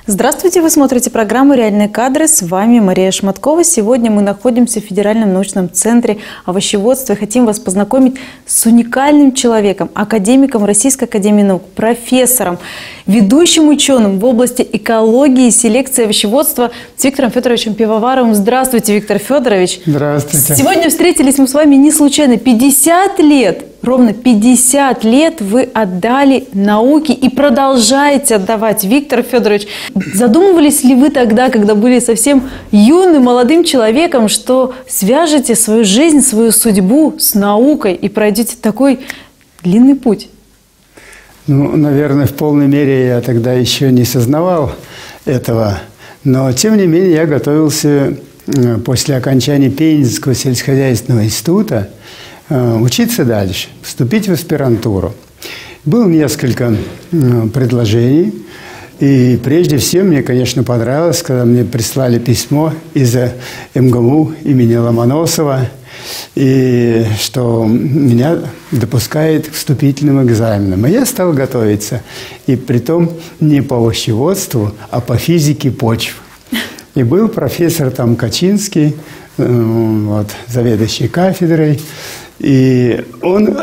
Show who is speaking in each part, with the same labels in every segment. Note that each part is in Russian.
Speaker 1: Здравствуйте, вы смотрите программу «Реальные кадры». С вами Мария Шматкова. Сегодня мы находимся в Федеральном научном центре овощеводства и хотим вас познакомить с уникальным человеком, академиком Российской академии наук, профессором, ведущим ученым в области экологии и селекции овощеводства с Виктором Федоровичем Пивоваровым. Здравствуйте, Виктор Федорович.
Speaker 2: Здравствуйте.
Speaker 1: Сегодня встретились мы с вами не случайно. 50 лет, ровно 50 лет вы отдали науке и продолжаете отдавать, Виктор Федорович. Задумывались ли вы тогда, когда были совсем юным, молодым человеком, что свяжете свою жизнь, свою судьбу с наукой и пройдете такой длинный путь?
Speaker 2: Ну, наверное, в полной мере я тогда еще не сознавал этого. Но, тем не менее, я готовился после окончания Пензенского сельскохозяйственного института учиться дальше, вступить в аспирантуру. Было несколько предложений. И прежде всего мне, конечно, понравилось, когда мне прислали письмо из МГУ имени Ломоносова, и что меня допускает к вступительным экзаменам. И я стал готовиться. И притом не по овощеводству, а по физике почв. И был профессор там Качинский, вот, заведующий кафедрой. И он...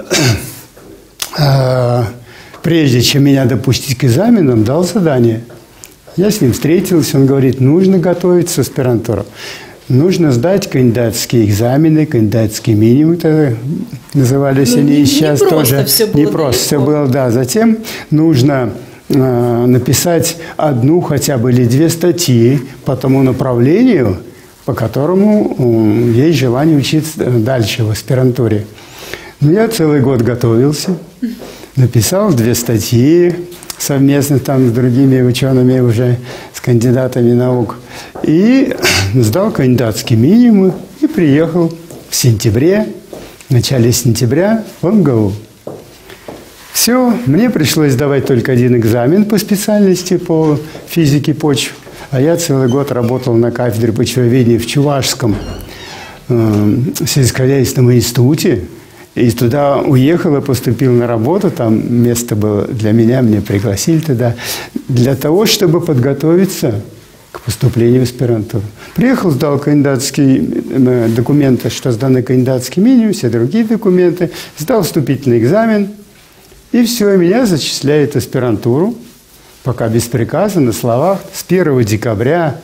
Speaker 2: прежде чем меня допустить к экзаменам, дал задание. Я с ним встретился, он говорит, нужно готовиться к аспирантуре. Нужно сдать кандидатские экзамены, кандидатские минимумы, тогда назывались они, и сейчас тоже. Не просто все было, да. Затем нужно написать одну хотя бы или две статьи по тому направлению, по которому есть желание учиться дальше в аспирантуре. Но я целый год готовился. Написал 2 статьи совместно там с другими учеными, уже с кандидатами наук. И сдал кандидатский минимум и приехал в сентябре, в начале сентября в МГУ. Все, мне пришлось сдавать только один экзамен по специальности по физике почв. А я целый год работал на кафедре почвоведения в Чувашском сельскохозяйственном институте. И туда уехал и поступил на работу, там место было для меня, меня пригласили туда, для того, чтобы подготовиться к поступлению в аспирантуру. Приехал, сдал кандидатские документы, что сданы кандидатский минимум, все другие документы, сдал вступительный экзамен, и все, меня зачисляют в аспирантуру, пока без приказа, на словах, с 1 декабря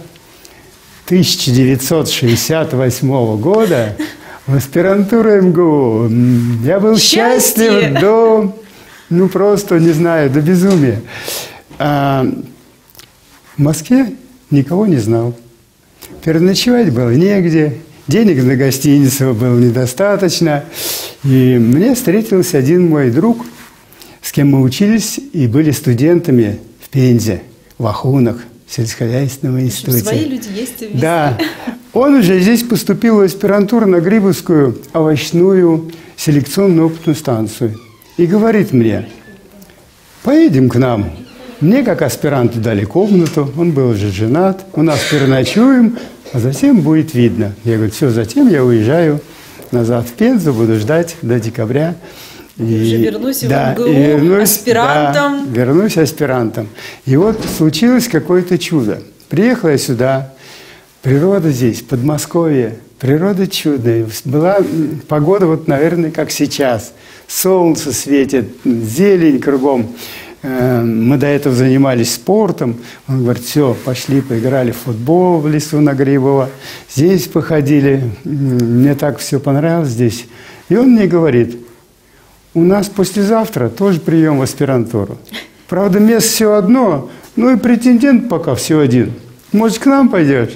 Speaker 2: 1968 года в аспирантуру МГУ. Я был счастлив до, ну просто, не знаю, до безумия. А в Москве никого не знал. Переночевать было негде, денег на гостиницу было недостаточно. И мне встретился один мой друг, с кем мы учились и были студентами в Пензе, в Ахунах, в сельскохозяйственном институте.
Speaker 1: Свои люди есть везде.
Speaker 2: Да. Он уже здесь поступил в аспирантуру на Грибовскую овощную селекционную опытную станцию. И говорит мне, поедем к нам. Мне, как аспиранту, дали комнату, он был уже женат, у нас переночуем, а затем будет видно. Я говорю, все, затем я уезжаю назад в Пензу, буду ждать до декабря.
Speaker 1: И уже вернусь в МГУ аспирантом.
Speaker 2: Да, вернусь аспирантом. И вот случилось какое-то чудо. Приехал я сюда. Природа здесь, Подмосковье, природа чудная. Была погода, вот, наверное, как сейчас. Солнце светит, зелень кругом. Мы до этого занимались спортом. Он говорит, все, пошли, поиграли в футбол в лесу на Грибово. Здесь походили. Мне так все понравилось здесь. И он мне говорит, у нас послезавтра тоже прием в аспирантуру. Правда, место все одно, ну и претендент пока все один. Может, к нам пойдешь?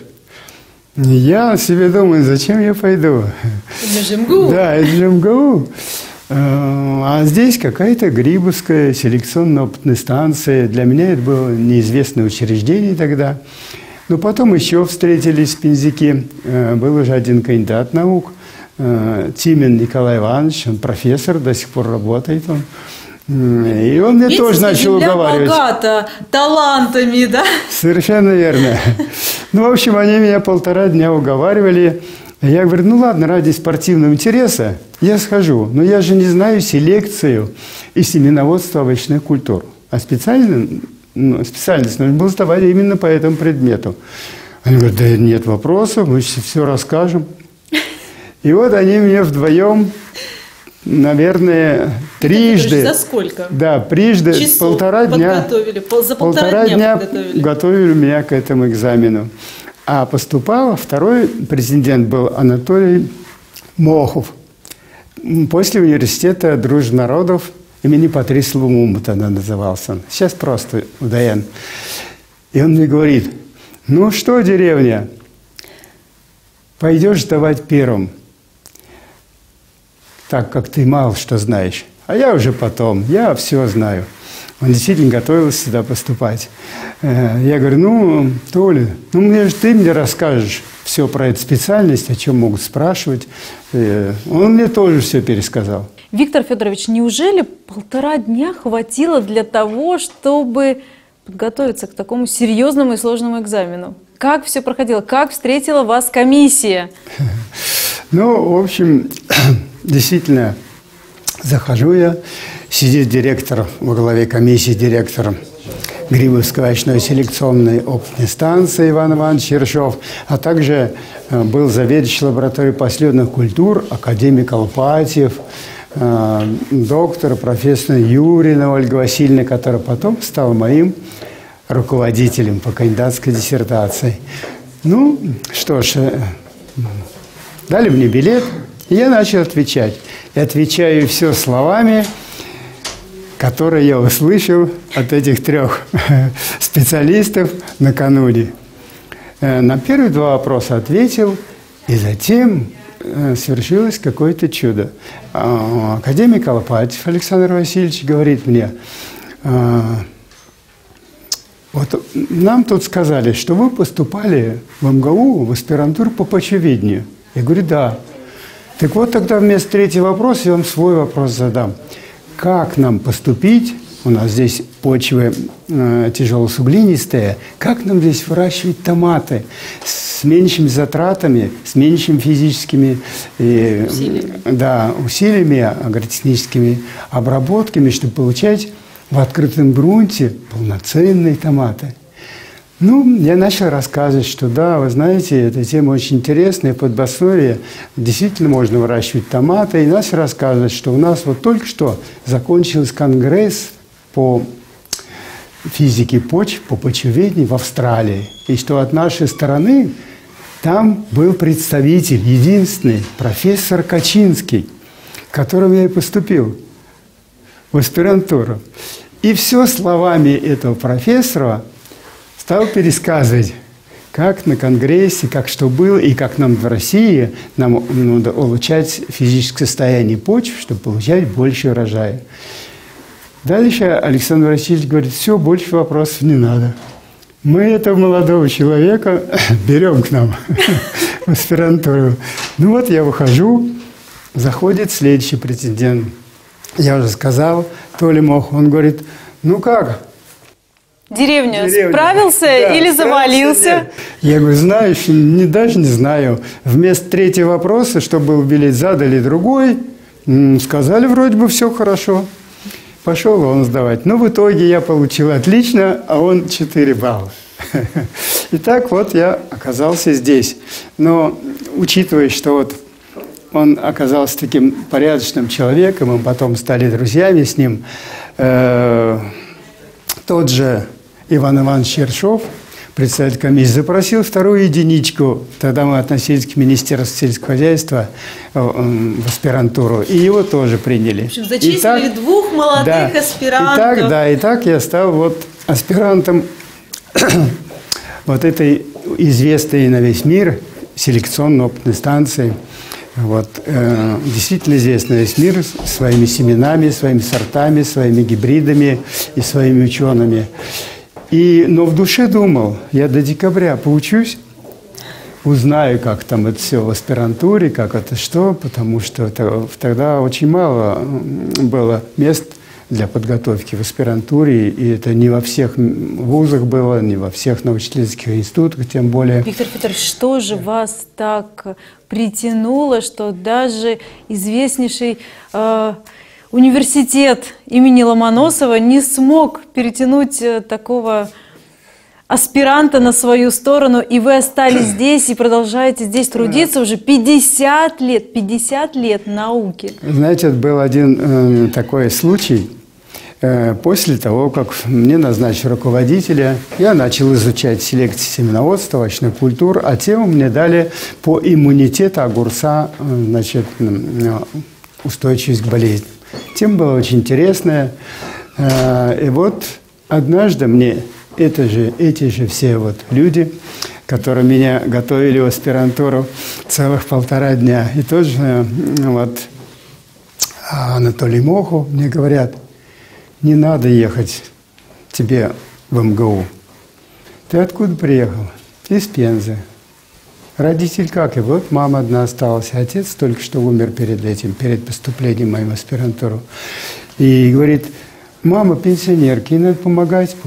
Speaker 2: Я себе думаю, зачем я пойду?
Speaker 1: Это же МГУ.
Speaker 2: Да, это же МГУ. А здесь какая-то Грибовская селекционно-опытная станция. Для меня это было неизвестное учреждение тогда. Но потом еще встретились в Пензяке. Был уже один кандидат наук, Тимин Николай Иванович, он профессор, до сих пор работает он. И он мне тоже начал уговаривать.
Speaker 1: Богата талантами, да?
Speaker 2: Совершенно верно. Ну, в общем, они меня 1,5 дня уговаривали. Я говорю, ну ладно, ради спортивного интереса я схожу. Но я же не знаю селекцию и семеноводство овощных культур. А специально специальность нужно было сдавать именно по этому предмету. Они говорят, да нет вопросов, мы все расскажем. И вот они мне вдвоем, наверное, трижды.
Speaker 1: За сколько?
Speaker 2: Да, трижды, полтора дня.
Speaker 1: За полтора дня
Speaker 2: готовили меня к этому экзамену. А поступал второй президент был Анатолий Мохов. После университета Дружбы народов имени Патриса Лумумба тогда назывался он. Сейчас просто УДН. И он мне говорит, ну что, деревня, пойдешь сдавать первым, так как ты мало что знаешь. А я уже потом, я все знаю. Он действительно готовился сюда поступать. Я говорю, ну, Толя, ты мне расскажешь все про эту специальность, о чем могут спрашивать. Он мне тоже все пересказал.
Speaker 1: Виктор Федорович, неужели полтора дня хватило для того, чтобы подготовиться к такому серьезному и сложному экзамену? Как все проходило? Как встретила вас комиссия?
Speaker 2: Ну, в общем, действительно, захожу я, сидит директор во главе комиссии, директор Грибовской овощной селекционной опытной станции Иван Иванович Ершов, а также был заведующий лабораторией последних культур, академик Алпатьев, доктор, профессор Юрина Ольга Васильевна, которая потом стала моим руководителем по кандидатской диссертации. Ну, что ж, дали мне билет, и я начал отвечать. И отвечаю все словами, которые я услышал от этих трех специалистов накануне. На первые два вопроса ответил, и затем свершилось какое-то чудо. Академик Алпатьев Александр Васильевич говорит мне, вот нам тут сказали, что вы поступали в МГУ в аспирантуру по почвоведению. Я говорю, да. Так вот тогда вместо третьего вопроса я вам свой вопрос задам. Как нам поступить, у нас здесь почвы тяжелосуглинистые, как нам здесь выращивать томаты с меньшими затратами, с меньшими физическими усилиями, агротехническими обработками, чтобы получать в открытом грунте полноценные томаты. Ну, я начал рассказывать, что да, вы знаете, эта тема очень интересная, в Подмосковье действительно можно выращивать томаты. И начал рассказывать, что у нас вот только что закончился конгресс по физике почв, по почвоведению в Австралии. И что от нашей стороны там был представитель, единственный, профессор Качинский, к которому я и поступил в аспирантуру. И все словами этого профессора стал пересказывать, как на конгрессе, как что было, и как нам в России нам надо улучшать физическое состояние почв, чтобы получать больше урожая. Дальше Александр Васильевич говорит, все, больше вопросов не надо. Мы этого молодого человека берем к нам в аспирантуру. Ну вот я выхожу, заходит следующий претендент. Я уже сказал, Толя Мох, он говорит, ну как?
Speaker 1: Деревня. Справился или завалился?
Speaker 2: Я говорю, знаешь, даже не знаю. Вместо третьего вопроса, что был билет, задали другой. Сказали, вроде бы все хорошо. Пошел он сдавать. Но в итоге я получил отлично, а он 4 балла. И так вот я оказался здесь. Но учитывая, что вот он оказался таким порядочным человеком, мы потом стали друзьями с ним, тот же Иван Иванович Ершов, председатель комиссии, запросил вторую единичку. Тогда мы относились к Министерству сельского хозяйства в аспирантуру. И его тоже приняли. В общем,
Speaker 1: зачислили двух молодых аспирантов.
Speaker 2: И так я стал вот аспирантом вот этой известной на весь мир селекционно-опытной станции. Вот, действительно известный весь мир своими семенами, своими сортами, своими гибридами и своими учеными. Но в душе думал, я до декабря поучусь, узнаю, как там это все в аспирантуре, как это что, потому что тогда очень мало было мест для подготовки в аспирантуре, и это не во всех вузах было, не во всех научно-исследовательских институтах, тем более.
Speaker 1: Виктор Федорович, что же вас так притянуло, что даже известнейший университет имени Ломоносова не смог перетянуть такого аспиранта на свою сторону, и вы остались здесь и продолжаете здесь трудиться уже 50 лет науки.
Speaker 2: Знаете, был один такой случай. После того, как мне назначили руководителя, я начал изучать селекцию семеноводства, овощных культур, а тему мне дали по иммунитету огурца, значит, устойчивость к болезням. Тема была очень интересная. И вот однажды мне эти же все вот люди, которые меня готовили в аспирантуру целых 1,5 дня, и тоже вот Анатолий Мохов мне говорят: не надо ехать тебе в МГУ. Ты откуда приехал? Из Пензы. Родитель как? И вот мама одна осталась. Отец только что умер перед поступлением моим в аспирантуру. И говорит: мама пенсионерка, ей надо помогать.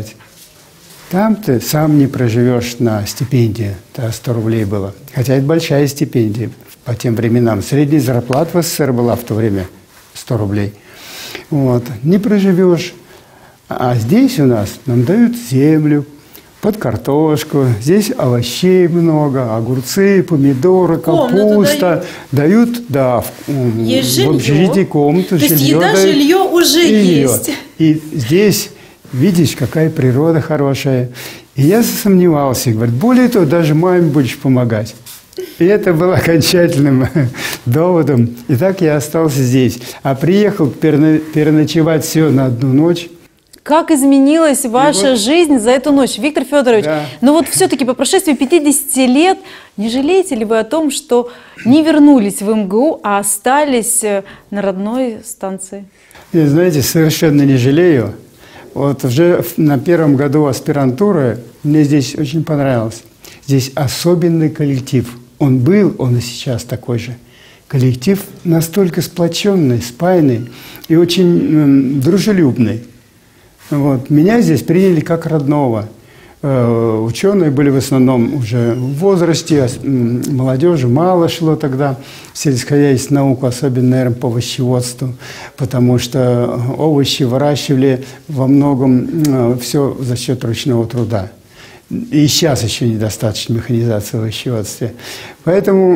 Speaker 2: Там ты сам не проживешь на стипендии. 100 рублей было. Хотя это большая стипендия по тем временам. Средняя зарплата в СССР была в то время 100 рублей. Вот. Не проживешь. А здесь у нас нам дают землю под картошку. Здесь овощей много, огурцы, помидоры, капуста. Дают, да, в общежитии комнату.
Speaker 1: То есть еда, жилье уже есть.
Speaker 2: И здесь, видишь, какая природа хорошая. И я засомневался. Говорит: более того, даже маме будешь помогать. И это было окончательным доводом. И так я остался здесь. А приехал переночевать всего на 1 ночь.
Speaker 1: Как изменилась ваша жизнь за эту ночь, Виктор Федорович?
Speaker 2: Да.
Speaker 1: Но вот все-таки по прошествии 50 лет не жалеете ли вы о том, что не вернулись в МГУ, а остались на родной станции?
Speaker 2: И, знаете, совершенно не жалею. Вот уже на 1-м году аспирантуры мне здесь очень понравилось. Здесь особенный коллектив. Он был, он и сейчас такой же. Коллектив настолько сплоченный, спаянный и очень дружелюбный. Вот. Меня здесь приняли как родного. Ученые были в основном уже в возрасте, молодежи мало шло тогда в сельскохозяйственную науку, особенно, наверное, по овощеводству, потому что овощи выращивали во многом все за счет ручного труда. И сейчас еще недостаточно механизации в овощеводстве. Поэтому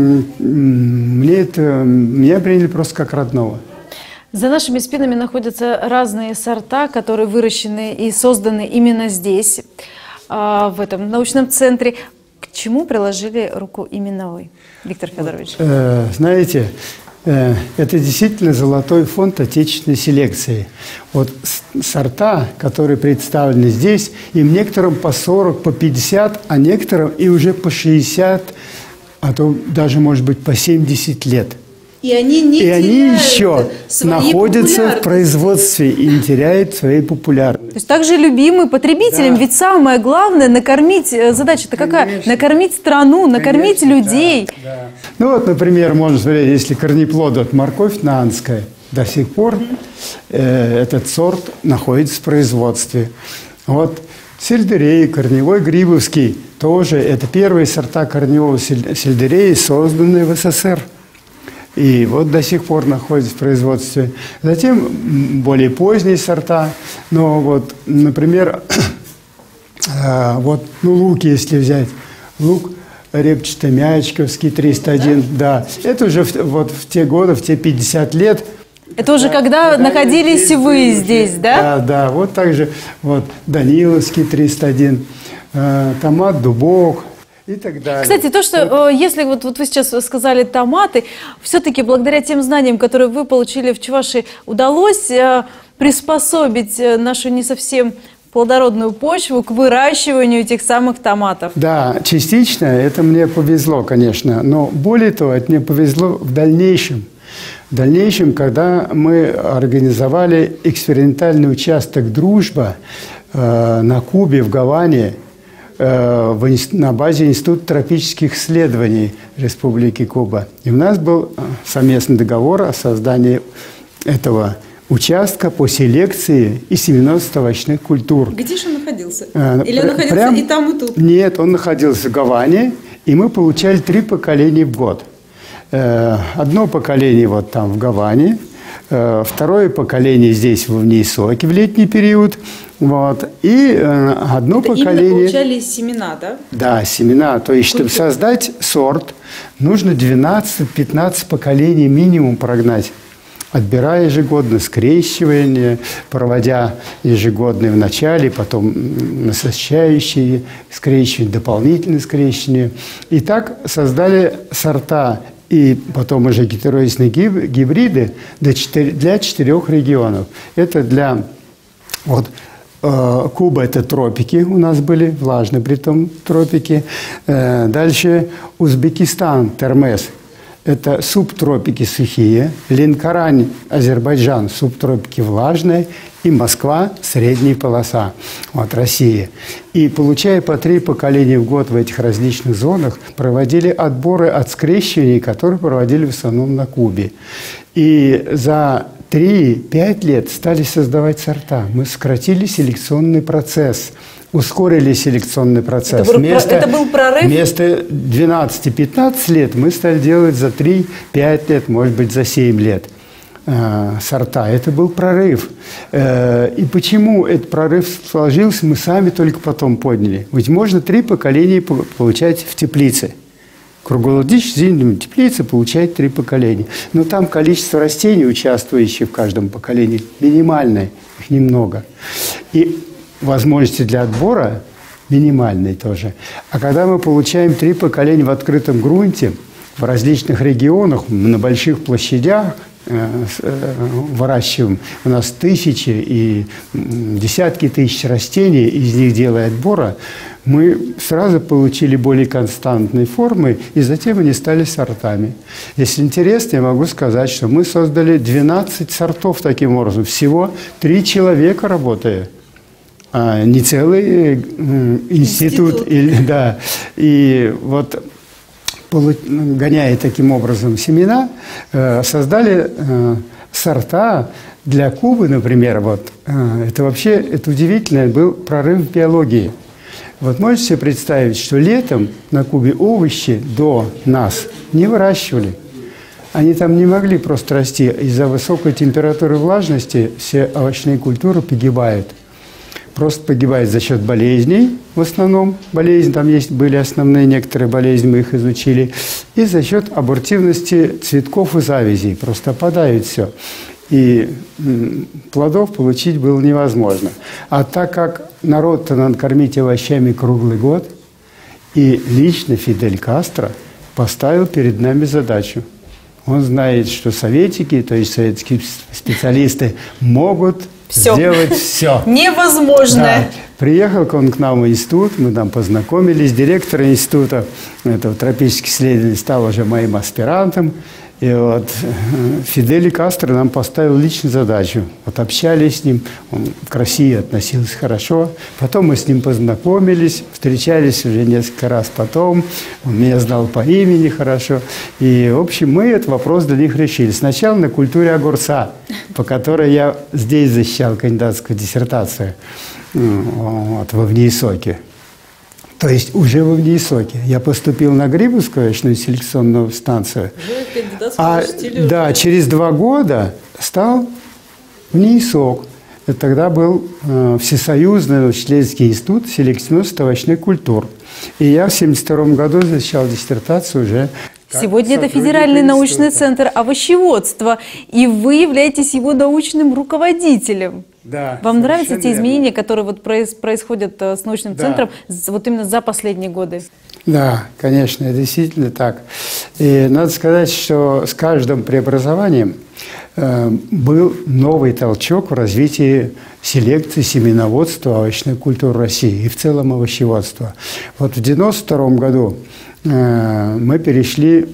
Speaker 2: меня приняли просто как родного.
Speaker 1: За нашими спинами находятся разные сорта, которые выращены и созданы именно здесь, в этом научном центре. К чему приложили руку именно вы, Виктор Федорович?
Speaker 2: Знаете, это действительно золотой фонд отечественной селекции. Вот сорта, которые представлены здесь, им некоторым по 40, по 50, а некоторым и уже по 60, а то даже, может быть, по 70 лет.
Speaker 1: И они
Speaker 2: еще находятся в производстве и не теряют своей популярности.
Speaker 1: То есть также любимы потребителям, да. Ведь самое главное накормить, задача-то какая? Накормить страну, накормить людей.
Speaker 2: Да, да. Ну вот, например, можно смотреть, если корнеплоды, вот морковь нанская, до сих пор этот сорт находится в производстве. Вот сельдерей, корневой грибовский, тоже это первые сорта корневого сельдерея, созданные в СССР. И вот до сих пор находится в производстве. Затем более поздние сорта. Но вот, например, вот, лук, если взять. Лук репчато-мячковский 301, да. Это уже вот в те годы, в те 50 лет.
Speaker 1: Это уже когда находились вы здесь, да?
Speaker 2: Да, да. Вот также вот Даниловский 301, томат Дубок. И так далее.
Speaker 1: Кстати, то, что если вот вы сейчас сказали томаты, все-таки благодаря тем знаниям, которые вы получили в Чувашии, удалось приспособить нашу не совсем плодородную почву к выращиванию этих самых томатов.
Speaker 2: Да, частично это мне повезло, конечно, но более того, это мне повезло в дальнейшем. В дальнейшем, когда мы организовали экспериментальный участок «Дружба» на Кубе, в Гаване, на базе Института тропических исследований Республики Куба. И у нас был совместный договор о создании этого участка по селекции и семенноводству овощных культур.
Speaker 1: Где же он находился? Или он находился и там, и тут?
Speaker 2: Нет, он находился в Гаване, и мы получали 3 поколения в год. Одно поколение вот там в Гаване, второе поколение здесь в Невнесоке в летний период. Вот. И одно поколение...
Speaker 1: Именно получали семена, да?
Speaker 2: Да, семена. То есть, чтобы создать сорт, нужно 12-15 поколений минимум прогнать. Отбирая ежегодно скрещивание, проводя ежегодные в начале, потом насыщающие скрещивания, дополнительные скрещивания. И так создали сорта и потом уже гетероидные гибриды для 4 регионов. Это для... Вот, Куба – это тропики у нас были, влажные притом тропики. Дальше Узбекистан, Термес – это субтропики сухие. Ленкорань, Азербайджан – субтропики влажные. И Москва – средняя полоса, вот Россия. И получая по 3 поколения в год в этих различных зонах, проводили отборы от скрещиваний, которые проводили в основном на Кубе. И за 3-5 лет стали создавать сорта. Мы сократили селекционный процесс, ускорили селекционный процесс.
Speaker 1: Это был прорыв?
Speaker 2: Вместо 12-15 лет мы стали делать за 3-5 лет, может быть, за 7 лет сорта. Это был прорыв. И почему этот прорыв сложился, мы сами только потом поняли. Ведь можно 3 поколения получать в теплице. Круглогодичная зимняя теплица получает 3 поколения. Но там количество растений, участвующих в каждом поколении, минимальное, их немного. И возможности для отбора минимальные тоже. А когда мы получаем 3 поколения в открытом грунте, в различных регионах, на больших площадях, выращиваем, у нас тысячи и десятки тысяч растений, из них делая отбора, мы сразу получили более константные формы, и затем они стали сортами. Если интересно, я могу сказать, что мы создали 12 сортов таким образом. Всего 3 человека работая, а не целый институт. Да. И вот, гоняя таким образом семена, создали сорта для Кубы, например. Вот. Это вообще удивительно, был прорыв в биологии. Вот можете себе представить, что летом на Кубе овощи до нас не выращивали. Они там не могли просто расти. Из-за высокой температуры и влажности все овощные культуры погибают. Просто погибают за счет болезней, в основном болезни, там были основные некоторые болезни, мы их изучили, и за счет абортивности цветков и завязей, просто опадает все. И плодов получить было невозможно. А так как народ-то надо кормить овощами круглый год, и лично Фидель Кастро поставил перед нами задачу. Он знает, что советики, то есть советские специалисты, могут сделать все.
Speaker 1: Невозможно.
Speaker 2: Да. Приехал он к нам в институт, мы там познакомились. Директор института этого тропических исследований стал уже моим аспирантом. И вот Фидель Кастро нам поставил личную задачу. Вот общались с ним, он к России относился хорошо. Потом мы с ним познакомились, встречались уже несколько раз потом. Он меня знал по имени хорошо. И, в общем, мы этот вопрос для них решили. Сначала на культуре огурца, по которой я здесь защищал кандидатскую диссертацию вот, во Внеисоке. То есть уже во Внеисоке. Я поступил на Грибовскую овощную селекционную станцию. Да, через 2 года стал Внеисок. Это тогда был Всесоюзный научно-исследовательский институт селекционности овощных культур. И я в 1972 году защищал диссертацию уже.
Speaker 1: Сегодня это Федеральный научный центр овощеводства, и вы являетесь его научным руководителем.
Speaker 2: Да,
Speaker 1: вам нравятся те изменения, которые вот происходят с научным центром вот именно за последние годы?
Speaker 2: Да, конечно, это действительно так. И надо сказать, что с каждым преобразованием был новый толчок в развитии селекции, семеноводства, овощной культуры России и в целом овощеводства. Вот в 1992 году мы перешли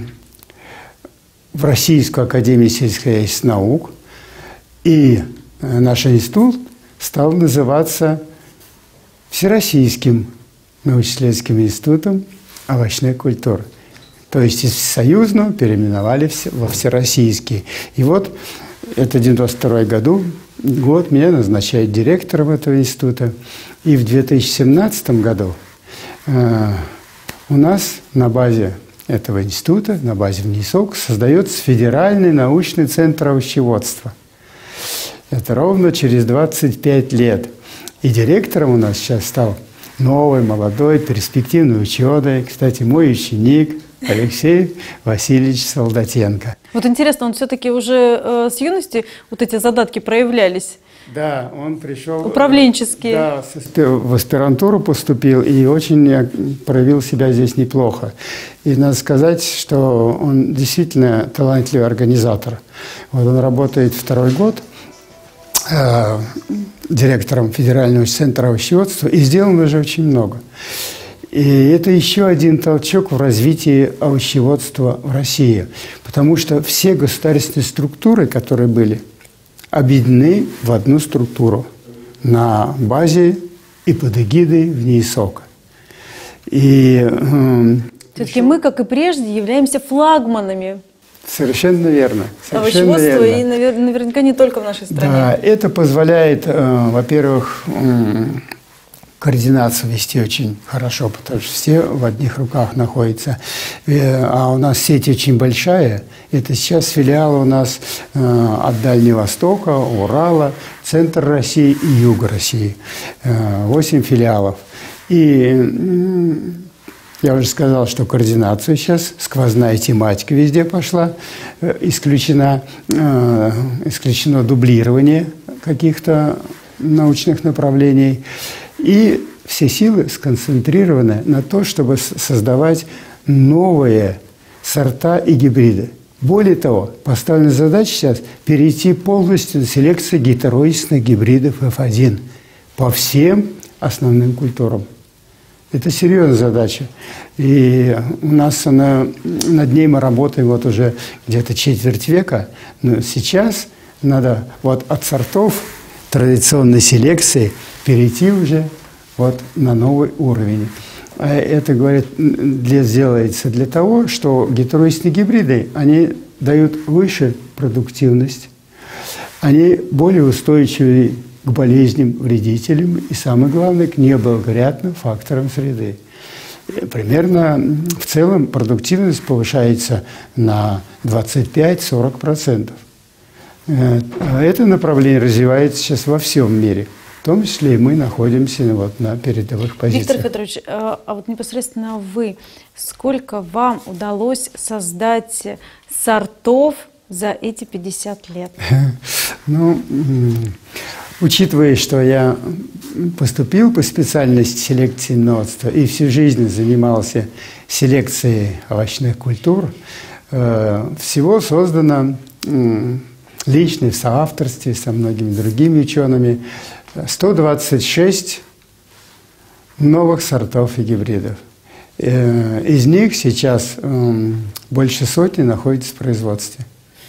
Speaker 2: в Российскую академию сельскохозяйственных наук, и наш институт стал называться Всероссийским научно-исследовательским институтом овощной культуры. То есть из союзного переименовали во всероссийский. И вот это 1992 год меня назначают директором этого института. И в 2017 году у нас на базе этого института на базе ВНИИСОК создается Федеральный научный центр овощеводства. Это ровно через 25 лет. И директором у нас сейчас стал новый, молодой, перспективный ученый, кстати, мой ученик Алексей Васильевич Солдатенко.
Speaker 1: Вот интересно, он все-таки уже с юности вот эти задатки проявлялись?
Speaker 2: Да, он пришел…
Speaker 1: Управленческие.
Speaker 2: Да, в аспирантуру поступил и очень проявил себя здесь неплохо. И надо сказать, что он действительно талантливый организатор. Вот он работает второй год директором Федерального центра овощеводства, и сделано уже очень много. И это еще один толчок в развитии овощеводства в России, потому что все государственные структуры, которые были, объединены в одну структуру на базе и под эгидой ВНИИСОК. И
Speaker 1: все-таки мы, как и прежде, являемся флагманами.
Speaker 2: Совершенно верно.
Speaker 1: Овощеводство, и наверняка не только в нашей стране. Да,
Speaker 2: это позволяет, во-первых, координацию вести очень хорошо, потому что все в одних руках находятся. А у нас сеть очень большая. Это сейчас филиалы у нас от Дальнего Востока, Урала, центр России и юга России. 8 филиалов. И я уже сказал, что координация сейчас, сквозная тематика везде пошла, исключено дублирование каких-то научных направлений. И все силы сконцентрированы на то, чтобы создавать новые сорта и гибриды. Более того, поставлена задача сейчас перейти полностью на селекцию гетероидных гибридов F1 по всем основным культурам. Это серьезная задача. И у нас над ней мы работаем вот уже где-то четверть века. Но сейчас надо вот от сортов традиционной селекции перейти уже вот на новый уровень. А это, говорит, делается для того, что гетероидные гибриды, они дают выше продуктивность, они более устойчивы к болезням, вредителям и, самое главное, к неблагоприятным факторам среды. Примерно в целом продуктивность повышается на 25-40%. Это направление развивается сейчас во всем мире. В том числе и мы находимся вот на передовых позициях.
Speaker 1: Виктор Федорович, а вот непосредственно вы, сколько вам удалось создать сортов за эти 50 лет?
Speaker 2: Ну, учитывая, что я поступил по специальности селекции семеноводства и всю жизнь занимался селекцией овощных культур, всего создано лично в соавторстве со многими другими учеными 126 новых сортов и гибридов. Из них сейчас больше сотни находятся в производстве.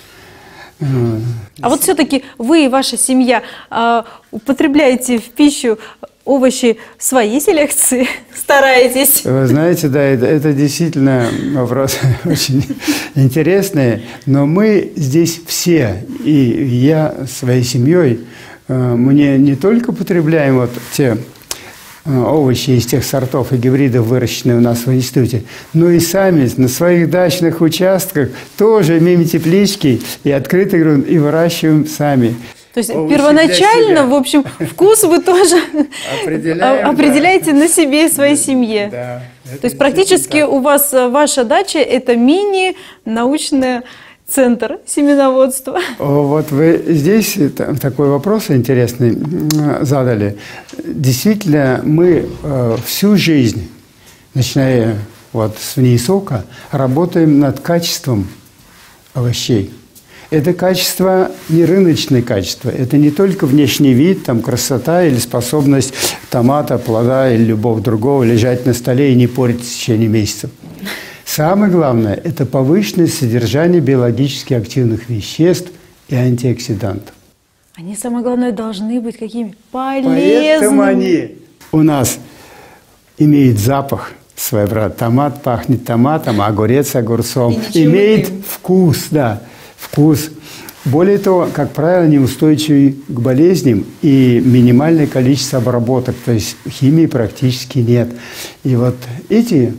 Speaker 1: А вот все-таки вы и ваша семья употребляете в пищу овощи своей селекции? Стараетесь?
Speaker 2: Вы знаете, да, это действительно вопрос очень интересный, но мы здесь все, и я своей семьей, мы не только потребляем вот те овощи из тех сортов и гибридов, выращенные у нас в институте, но и сами на своих дачных участках тоже имеем теплички и открытый грунт, и выращиваем сами.
Speaker 1: То есть первоначально, в общем, вкус вы тоже определяете на себе и своей семье.
Speaker 2: Да,
Speaker 1: то есть практически у вас ваша дача – это мини-научный центр семеноводства.
Speaker 2: Вот вы здесь такой вопрос интересный задали. Действительно, мы всю жизнь, начиная вот с ВНИИСОКа, работаем над качеством овощей. Это качество не рыночное качество, это не только внешний вид, там, красота или способность томата, плода или любого другого лежать на столе и не портить в течение месяцев. Самое главное – это повышенное содержание биологически активных веществ и антиоксидантов.
Speaker 1: Они, самое главное, должны быть какими? Полезными.
Speaker 2: Поэтому они у нас имеют запах своеобразный. Томат пахнет томатом, огурец огурцом. Имеет вкус, да, вкус. Более того, как правило, неустойчивы к болезням и минимальное количество обработок, то есть химии практически нет. И вот эти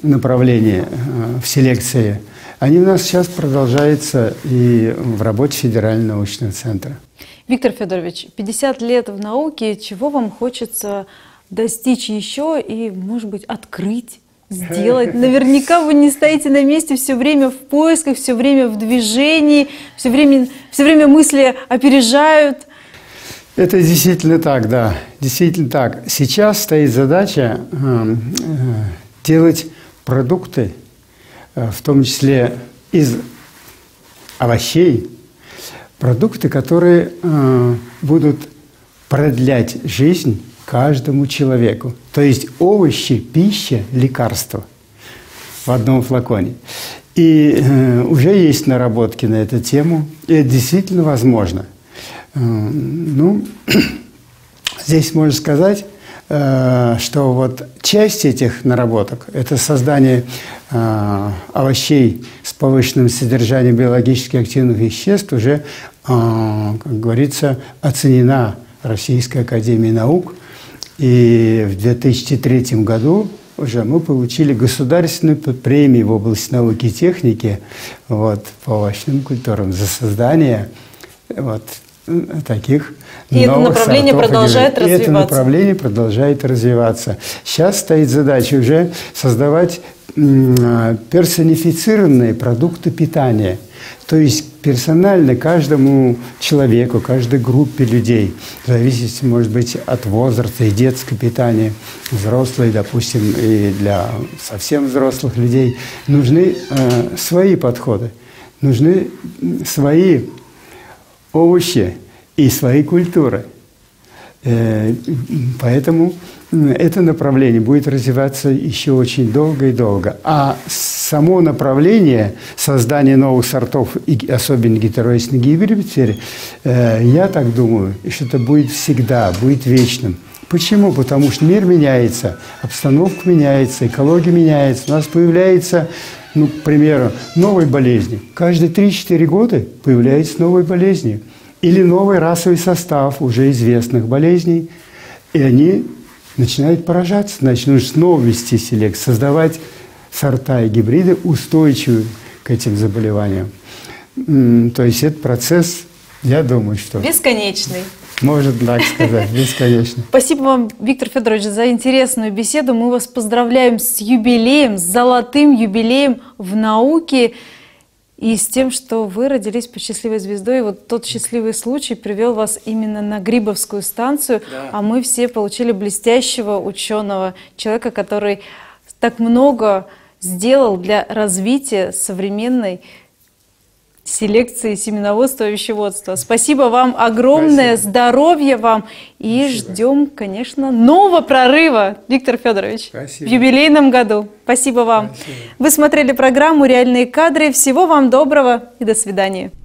Speaker 2: направления в селекции, они у нас сейчас продолжаются и в работе Федерального научного центра.
Speaker 1: Виктор Федорович, 50 лет в науке, чего вам хочется достичь еще и, может быть, открыть, сделать? Наверняка вы не стоите на месте, все время в поисках, все время в движении, все время мысли опережают.
Speaker 2: Это действительно так, да, действительно так. Сейчас стоит задача делать продукты, в том числе из овощей, продукты, которые будут продлять жизнь каждому человеку. То есть овощи, пища, лекарства в одном флаконе. И уже есть наработки на эту тему, и это действительно возможно. Ну, здесь можно сказать, что вот часть этих наработок – это создание овощей с повышенным содержанием биологически активных веществ, уже, как говорится, оценена Российской академией наук. И в 2003 году уже мы получили государственную премию в области науки и техники вот, по овощным культурам за создание вот, таких
Speaker 1: и
Speaker 2: новых
Speaker 1: это направление
Speaker 2: сортов.
Speaker 1: Продолжает развиваться.
Speaker 2: И это направление продолжает развиваться. Сейчас стоит задача уже создавать персонифицированные продукты питания. То есть персонально каждому человеку, каждой группе людей, в зависимости, может быть, от возраста и детское питание, взрослые, допустим, и для совсем взрослых людей, нужны свои подходы, нужны свои овощи и свои культуры. Поэтому это направление будет развиваться еще очень долго и долго. А само направление создания новых сортов, и особенно гетероидных гибридов, я так думаю, что это будет всегда, будет вечным. Почему? Потому что мир меняется, обстановка меняется, экология меняется. У нас появляется, ну, к примеру, новые болезни. Каждые 3-4 года появляются новые болезни. Или новый расовый состав уже известных болезней. И они начинают поражаться. Значит, нужно снова вести селекцию, создавать сорта и гибриды, устойчивые к этим заболеваниям. То есть этот процесс, я думаю, что...
Speaker 1: Бесконечный.
Speaker 2: Можно так сказать, бесконечно.
Speaker 1: Спасибо вам, Виктор Федорович, за интересную беседу. Мы вас поздравляем с юбилеем, с золотым юбилеем в науке и с тем, что вы родились под счастливой звездой. И вот тот счастливый случай привел вас именно на Грибовскую станцию, да. А мы все получили блестящего ученого, человека, который так много сделал для развития современной селекции, семеноводства и овощеводства. Спасибо вам огромное, спасибо. Здоровья вам и спасибо. Ждем, конечно, нового прорыва, Виктор Федорович, спасибо. В юбилейном году. Спасибо вам. Спасибо. Вы смотрели программу «Реальные кадры». Всего вам доброго и до свидания.